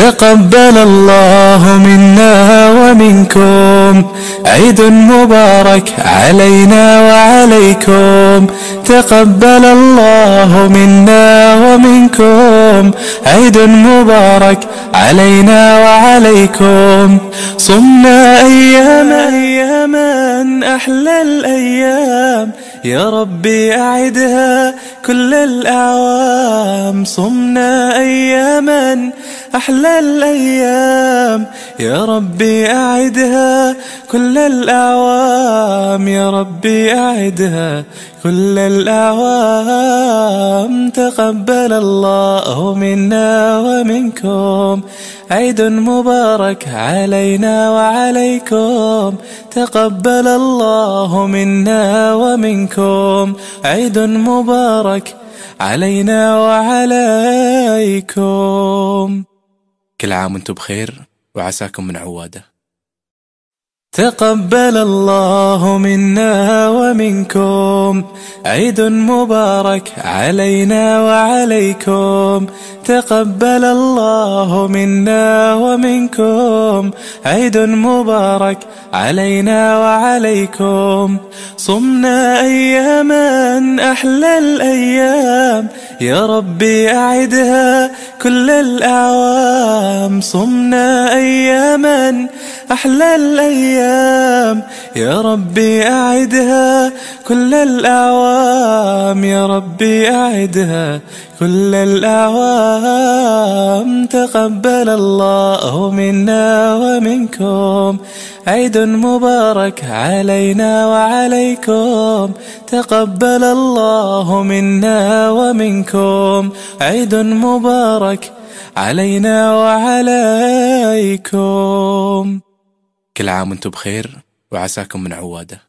تقبل الله منا ومنكم عيد مبارك علينا وعليكم. تقبل الله منا ومنكم عيد مبارك علينا وعليكم. صمنا أياما أحلى الأيام، يا ربي أعدها كل الأعوام. صمنا أياما أحلى الأيام، يا ربي أعدها كل الأعوام. يا ربي أعدها كل الأعوام. تقبل الله منا ومنكم عيد مبارك علينا وعليكم. تقبل الله منا ومنكم عيد مبارك علينا وعليكم. كل عام وانتم بخير وعساكم من عواده. تقبل الله منا ومنكم عيد مبارك علينا وعليكم. تقبل الله منا ومنكم عيد مبارك علينا وعليكم. صمنا أياما أحلى الأيام، يا ربي أعدها كل الأعوام. صمنا أياما أحلى الأيام، يا ربي أعدها كل الأعوام. يا ربي أعدها كل الأعوام. تقبل الله منا ومنكم عيد مبارك علينا وعليكم. تقبل الله منا ومنكم عيد مبارك علينا وعليكم. كل عام وانتم بخير وعساكم من عواده.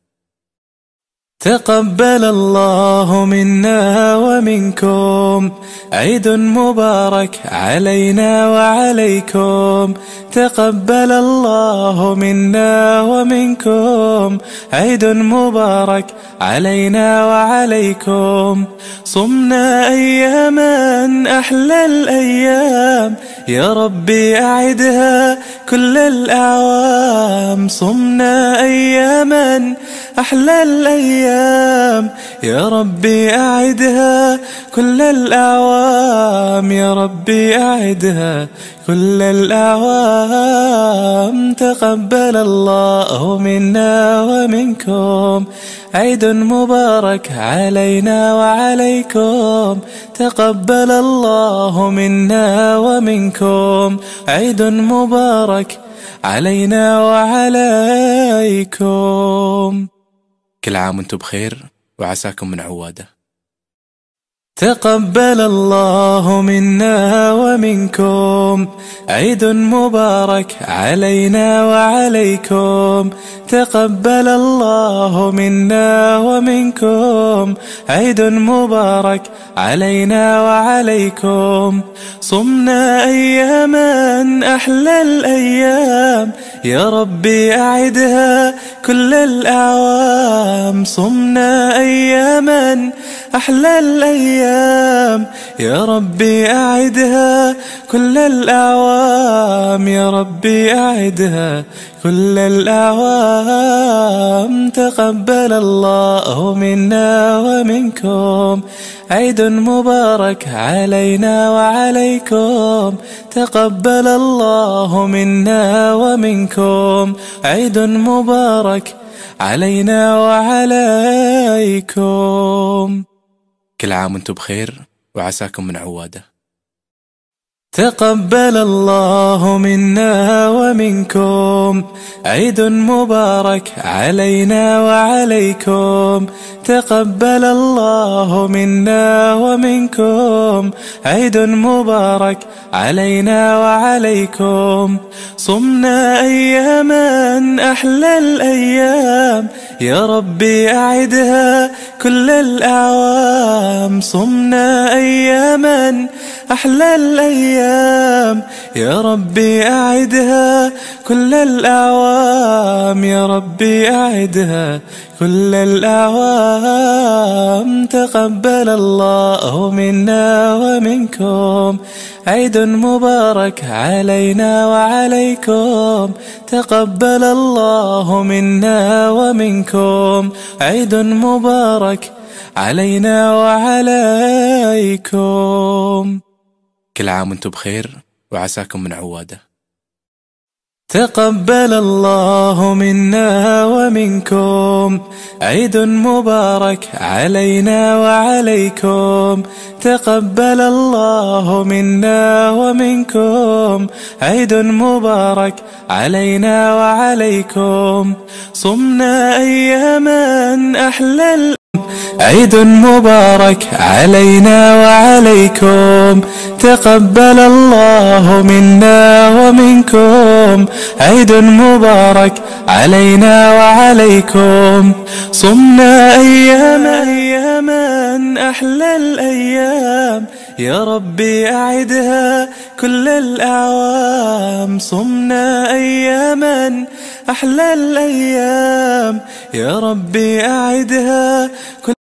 تقبل الله منا ومنكم عيد مبارك علينا وعليكم. تقبل الله منا ومنكم عيد مبارك علينا وعليكم. صمنا أياما أحلى الأيام، يا ربي أعدها كل الأعوام. صمنا أياما أحلى الأيام، يا ربي أعدها كل الأعوام. يا ربي أعدها كل الأعوام. تقبل الله منا ومنكم عيد مبارك علينا وعليكم. تقبل الله منا ومنكم عيد مبارك علينا وعليكم. كل عام وانتم بخير وعساكم من عواده. تقبل الله منا ومنكم عيد مبارك علينا وعليكم. تقبل الله منا ومنكم عيد مبارك علينا وعليكم. صمنا أياما أحلى الأيام، يا ربي أعدها كل الأعوام. صمنا أياما أحلى الأيام، يا ربي أعدها كل الأعوام. يا ربي أعدها كل الأعوام. تقبل الله منا ومنكم عيد مبارك علينا وعليكم. تقبل الله منا ومنكم عيد مبارك علينا وعليكم. كل عام وانتم بخير وعساكم من عواده. تقبل الله منا ومنكم عيد مبارك علينا وعليكم. تقبل الله منا ومنكم عيد مبارك علينا وعليكم. صمنا أياما أحلى الأيام، يا ربي أعدها كل الأعوام. صمنا أياما أحلى الأيام، يا ربي أعدها كل الأعوام، يا ربي أعدها كل الأعوام. تقبل الله منا ومنكم عيد مبارك علينا وعليكم. تقبل الله منا ومنكم عيد مبارك علينا وعليكم. كل عام وانتم بخير وعساكم من عوادة. تقبل الله منا ومنكم عيد مبارك علينا وعليكم. تقبل الله منا ومنكم عيد مبارك علينا وعليكم. صمنا أياما أحلى عيد مبارك علينا وعليكم. تقبل الله منا ومنكم عيد مبارك علينا وعليكم. صمنا أياما أحلى الأيام، يا ربي أعدها كل الأعوام. صمنا أياما أحلى الأيام، يا ربي أعدها كل